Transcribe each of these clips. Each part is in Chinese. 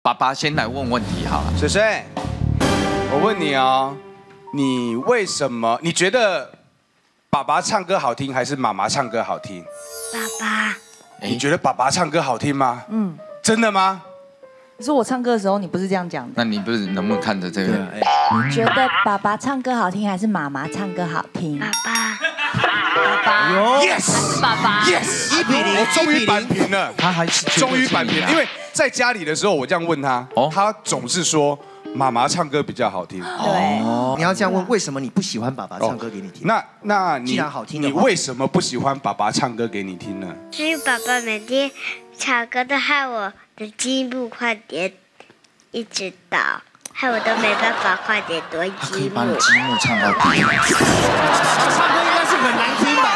爸爸先来问问题好了。 水水，我问你哦，你为什么？你觉得爸爸唱歌好听还是妈妈唱歌好听？ 爸爸。 你觉得爸爸唱歌好听吗？ 嗯， 真的吗？ 可是我唱歌的时候，你不是这样讲的。 那你不是能不能看着这个？ 你觉得爸爸唱歌好听还是妈妈唱歌好听？ 爸爸。 爸爸 ，yes， 爸爸 ，yes， 1-0，我终于扳平了。 他还是终于扳平了，因为在家里的时候，我这样问他，他总是说妈妈唱歌比较好听。 对， 你要这样问，为什么你不喜欢爸爸唱歌给你听？ 那既然好听的话， 你为什么不喜欢爸爸唱歌给你听呢？ 因为爸爸每天唱歌都害我的积木快点一直倒，害我都没办法快点堆积木。 可以把你积木唱到底。 他唱歌应该是很难听吧？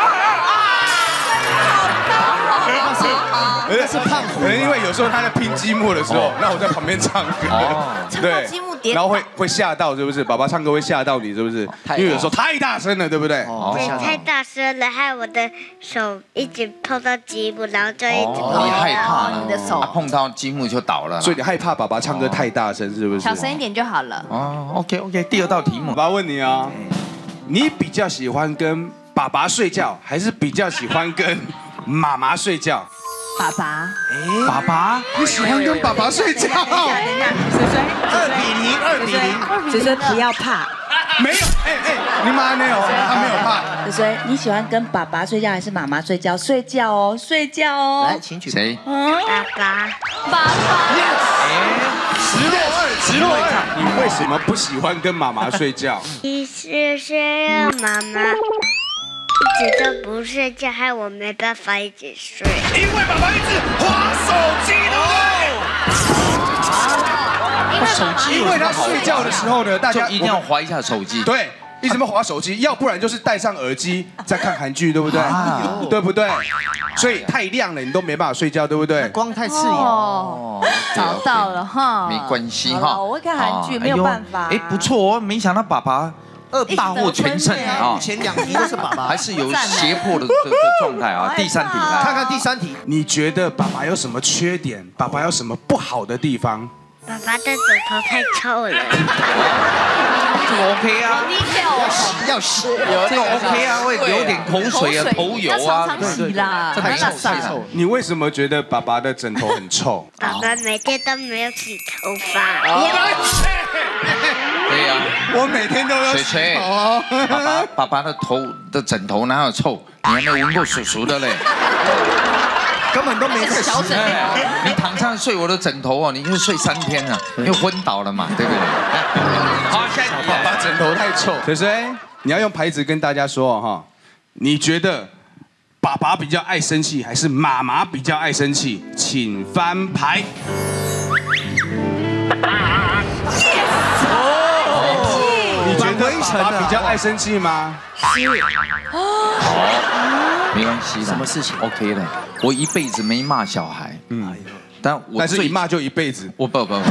是胖虎， 可能因为有时候他在拼积木的时候，那我在旁边唱歌，对，然后会吓到，是不是？爸爸唱歌会吓到你，是不是？因为有时候太大声了，对不对？ 对，太大声了，害我的手一直碰到积木，然后就一直你害怕你的手碰到积木就倒了， 所以你害怕爸爸唱歌太大声，是不是？ 小声一点就好了。 哦 ，OK， 第二道题目， 爸爸问你啊，你比较喜欢跟爸爸睡觉，还是比较喜欢跟妈妈睡觉？ 爸爸， 爸爸，你喜欢跟爸爸睡觉？ 等一下， 2-0，2-0。 水水不要怕。 没有，你妈没有，他没有怕。 水水，你喜欢跟爸爸睡觉还是妈妈睡觉？睡觉哦，睡觉哦。 来，请举。 谁？ 爸爸。 爸爸。 10-2，你为什么不喜欢跟妈妈睡觉？ 其实是让妈妈一直都不睡觉，害我没办法一直睡。 因为爸爸一直滑手机， 手机因为他睡觉的时候呢，大家就一定要滑一下手机。 对，一直滑手机，要不然就是戴上耳机在看韩剧，对不对？对不对？所以太亮了，你都没办法睡觉，对不对？ 光太刺眼。 哦，找到了哈， 没关系哈。 我会看韩剧，没有办法。 哎，不错哦，没想到爸爸大获全胜啊！ 目前2题都是爸爸， 还是有胁迫的状态啊。第3题来， 看看第3题， 你觉得爸爸有什么缺点？爸爸有什么不好的地方？ 爸爸的枕头太臭了。 这个 OK 啊， 要洗， 这个 OK 啊，会流点口水啊，头油啊， 常常洗啦， 太臭太臭。 你为什么觉得爸爸的枕头很臭？ 爸爸每天都没有洗头发。 对呀， 我每天都要洗头哦。 爸爸的枕头哪有臭？你还没闻过叔叔的嘞。 根本都没在洗。 你躺上睡我的枕头哦，你就睡3天了，又昏倒了嘛，对不对？好，下一题。 爸爸枕头太臭。水水，你要用牌子跟大家说哈，你觉得爸爸比较爱生气，还是妈妈比较爱生气？请翻牌。你觉得爸爸比较爱生气吗？ 是。 没关系的， 什么事情 ？OK 的，我一辈子没骂小孩，但是一骂就一辈子。 我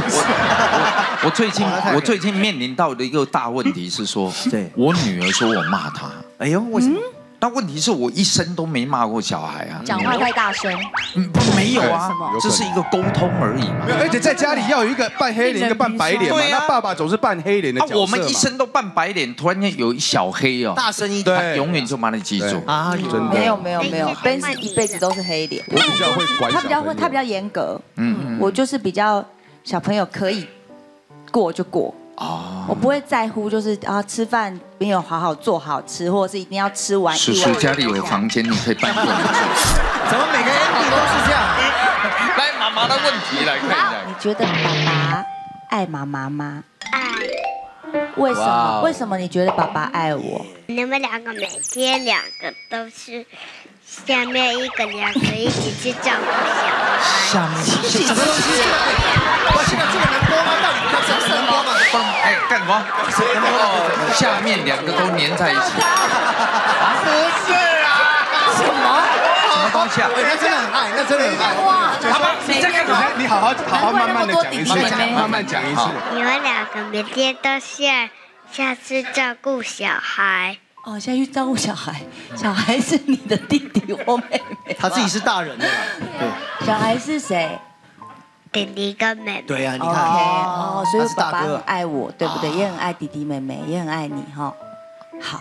最近面临到的一个大问题是说，我女儿说我骂她， 哎呦，为什么？ 但问题是我一生都没骂过小孩啊， 讲话太大声。 没有啊，这是一个沟通而已嘛。 而且在家里要有一个扮黑脸，一个扮白脸嘛。那爸爸总是扮黑脸的角色嘛。 我们一生都扮白脸，突然间有一小黑哦， 大声一点， 他永远就把你记住啊！ 真的没有，Ben是一辈子都是黑脸。 我比较会管小朋友， 他比较严格。我就是比较小朋友可以过就过。我不会在乎，就是吃饭没有好好做好吃，或者是一定要吃完。 叔叔家里有房间，你可以搬过来。 怎么每个人都是这样？ 来，妈妈的问题来看一下。 你觉得爸爸爱妈妈吗？ 爱。 为什么？为什么你觉得爸爸爱我？ 你们2个每天2个都是下面1个2个一起去照顾小孩。 下面什么东西？我现在这个能播吗？到底要什么能播吗？ 哎，干什么？下面2个都粘在一起。 不是啊！ 什么？ 什么东西啊？ 那真的很爱，那真的很爱。 哇！ 你再干什么？ 你好慢慢的讲一次，慢慢讲一次。 你们2个每天都下次照顾小孩。 哦，现在去照顾小孩，小孩是你的弟弟或妹妹。 他自己是大人的啦。 对。小孩是谁？ 弟弟跟妹妹。 对呀，你 OK 看， 哦，所以他是爸爸很大哥， 爱我，对不对？也很爱弟弟妹妹，也很爱你哈。好，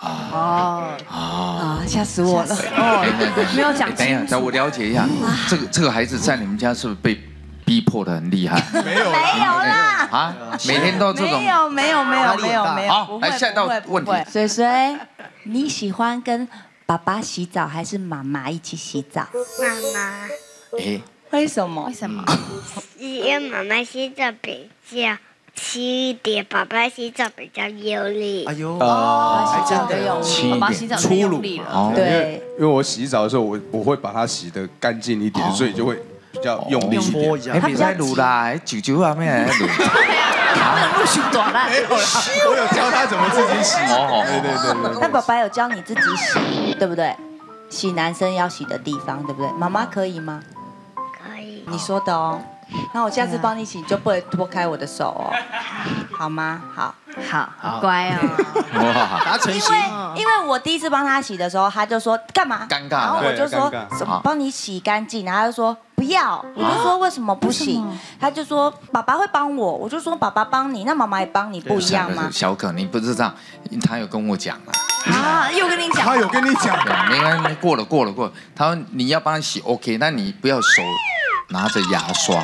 吓死我了！没有讲等一下， 清楚。 等我了解一下，这个孩子在你们家是不是被逼迫的很厉害没有没有啦， 啊？每天都这种没有， 好不会来下一道不会问题不会水水，你喜欢跟爸爸洗澡还是妈妈一起洗澡？ 妈妈， 哎， 为什么？ 为什么？ 因为妈妈洗澡比较轻一点，爸爸洗澡比较用力哎。呦， 还真的真的用轻一点爸爸洗澡太用力了。 哦， 对， 因为我洗澡的时候，我会把它洗得干净一点，所以就会比较用力一点。 搓一下哎，，别再撸啦，舅舅啊，咩来撸？ 不能入手短了。 没有啦，我有教他怎么自己洗。 哦对。 那爸爸有教你自己洗，对不对？洗男生要洗的地方，对不对？妈妈可以吗？ 可以。 你说的哦。那我下次帮你洗，就不会脱开我的手哦，好吗？好。 好乖哦。 哇， 达成型。 因为我第一次帮他洗的时候，他就说干嘛？ 尴尬然后我就说对尴尬什么帮你洗干净，然后他就说不要，我就说为什么不行？他就说爸爸会帮我，我就说爸爸帮你，那妈妈也帮你，不一样吗？ 小可，你不知道，他有跟我讲了。 啊，又跟你讲。 他有跟你讲， 对，没关系，过了。他说你要帮他洗 OK，但你不要手拿着牙刷，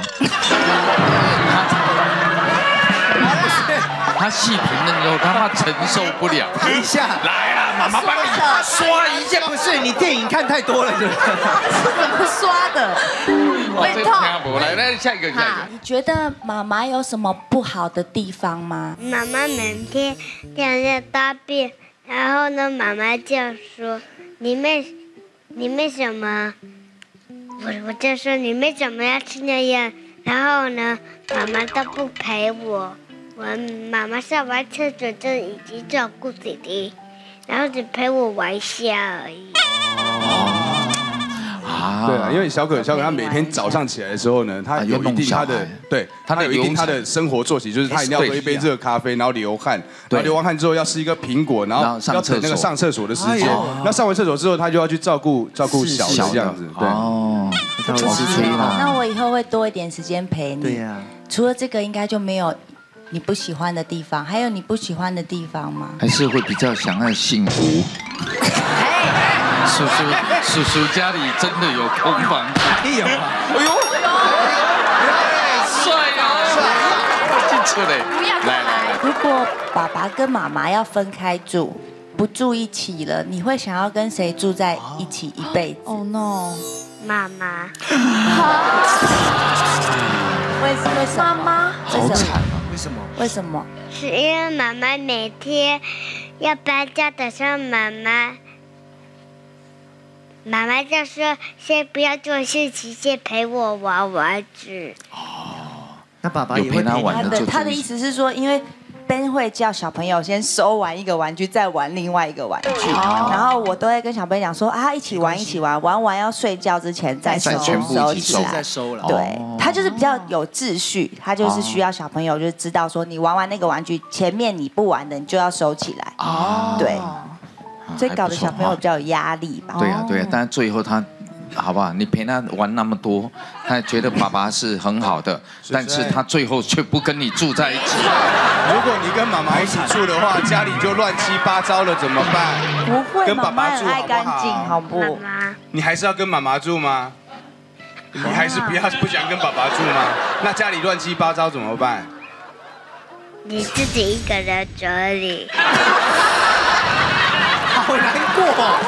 他细皮嫩肉，他怕承受不了。 等一下， 来啦，妈妈帮你刷一下。 不是你电影看太多了，是不是？ 怎么刷的？ 哦，这个听不来，下一个。 你觉得妈妈有什么不好的地方吗？ 妈妈每天这样大便，然后呢，妈妈就说你为什么？我就说你为什么要吃那样？然后呢，妈妈都不陪我。妈妈上完厕所就已经照顾弟弟，然后只陪我玩一下而已。 啊对啊，因为小可他每天早上起来的时候呢，他有一定他的对，他有一定他的生活作息，就是他一定要喝一杯热咖啡，然后流汗，然后流完汗之后要吃一个苹果，然后要等那个上厕所的时间。那上完厕所之后，他就要去照顾小的这样子。对， 哦， 那我以后会多一点时间陪你。 对呀。 除了这个，应该就没有你不喜欢的地方，还有你不喜欢的地方吗？ 还是会比较想要幸福。叔叔家里真的有空房子。 哎呦， 哎呦，帅啊！进出来，来。 如果爸爸跟妈妈要分开住，不住一起了，你会想要跟谁住在一起一辈子？ Oh no！ 妈妈， 为什么？ 妈妈， 好惨啊！ 为什么？ 为什么？ 是因为妈妈每天要搬家的时候，妈妈就说先不要做事情，先陪我玩玩具。 那爸爸也会陪他玩。 他的意思是说，因为 Ben 会叫小朋友先收完一个玩具，再玩另外一个玩具，然后我都会跟小朋友讲说啊，一起玩，玩完要睡觉之前再收全部一起起来再。收了。 对，他就是比较有秩序，他就是需要小朋友就是知道说，你玩完那个玩具，前面你不玩的，你就要收起来。对，所以搞得小朋友比较有压力吧。 对啊，但是最后他，好不好？你陪他玩那么多，他觉得爸爸是很好的，但是他最后却不跟你住在一起。 如果你跟妈妈一起住的话，家里就乱七八糟了，怎么办？ 不会， 跟妈妈爸爸住很爱干净，好好不？ 妈妈， 你还是要跟妈妈住吗？你还是不想跟爸爸住吗？那家里乱七八糟怎么办？ 你自己一个人整理。 好难过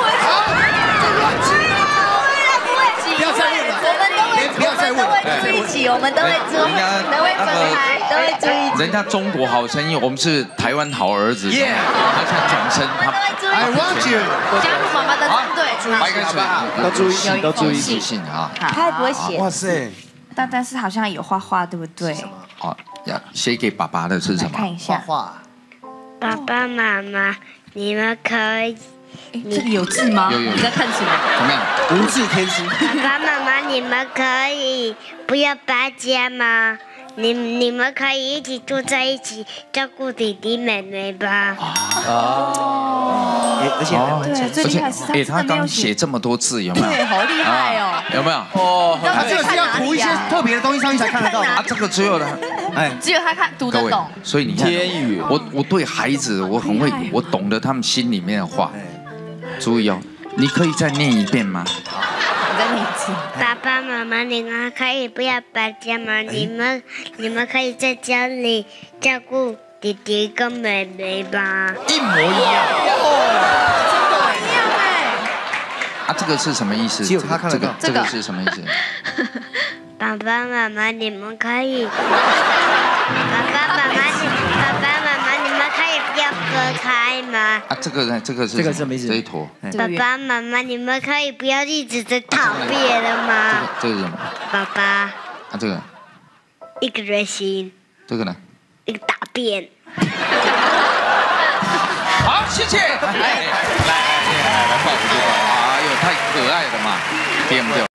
不要再问了，不要再问了。 住一起，我们都会住，都会分开，都会住一起。 人家中国好声音，我们是台湾好儿子。 耶他想转身，他 I want you。 加入妈妈的战队。 白开水， 都注意，都注意。 自信啊！ 他还不会写， 哇塞， 但是好像有画画，对不对？ 好，要写给爸爸的是什么？ 画看一下。 画。 爸爸妈妈，你们可以。 这里有字吗？ 有你在看什么？ 怎么样？ 无字天书。 爸爸妈妈，你们可以不要搬家吗？ 你们可以一起住在一起，照顾弟弟妹妹吧。 而且最厉害是他刚写这么多字，有没有？ 对，好厉害哦！ 有没有？ 哦，他这个是要涂一些特别的东西上去才看得到。 这个只有只有他读得懂。 所以你看， 天语， 我对孩子我很会，我懂得他们心里面的话。注意哦，你可以再念一遍吗？ 爸爸妈妈，你们可以不要搬家吗？你们可以在家里照顾弟弟跟妹妹吧。 一模一样。 这个是什么意思？ 只有他看得到。 这个是什么意思？ 爸爸妈妈，你们可以。爸爸妈妈，你们可以不要分开吗？ 这个是什么意思？这一坨。 爸爸妈妈，你们可以不要一直在讨别人吗？ 这个是什么？ 爸爸。 这个。 一个人心。这个呢？ 一个大便。 好，谢谢。来抱着这个，哎呦，太可爱了嘛，对不对？